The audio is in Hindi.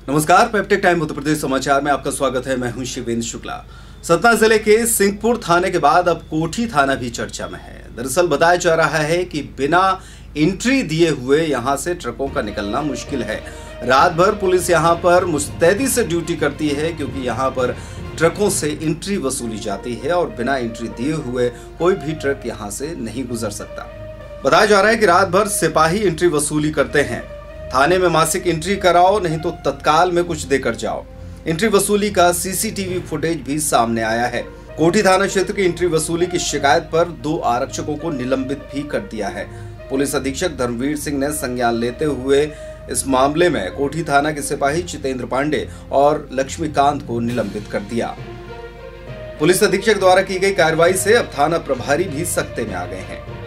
नमस्कार, पेप्टिक टाइम उत्तर प्रदेश समाचार में आपका स्वागत है। मैं हूं शिवेंद्र शुक्ला। सतना जिले के सिंहपुर थाने के बाद अब कोठी थाना भी चर्चा में है। दरअसल बताया जा रहा है कि बिना एंट्री दिए हुए यहां से ट्रकों का निकलना मुश्किल है। रात भर पुलिस यहां पर मुस्तैदी से ड्यूटी करती है, क्योंकि यहां पर ट्रकों से एंट्री वसूली जाती है और बिना एंट्री दिए हुए कोई भी ट्रक यहां से नहीं गुजर सकता। बताया जा रहा है कि रात भर सिपाही एंट्री वसूली करते हैं। थाने में मासिक एंट्री कराओ, नहीं तो तत्काल में कुछ देकर जाओ। एंट्री वसूली का सीसीटीवी फुटेज भी सामने आया है। कोठी थाना क्षेत्र की एंट्री वसूली की शिकायत पर 2 आरक्षकों को निलंबित भी कर दिया है। पुलिस अधीक्षक धर्मवीर सिंह ने संज्ञान लेते हुए इस मामले में कोठी थाना के सिपाही जितेंद्र पांडे और लक्ष्मीकांत को निलंबित कर दिया। पुलिस अधीक्षक द्वारा की गई कार्रवाई से अब थाना प्रभारी भी सख्ते में आ गए हैं।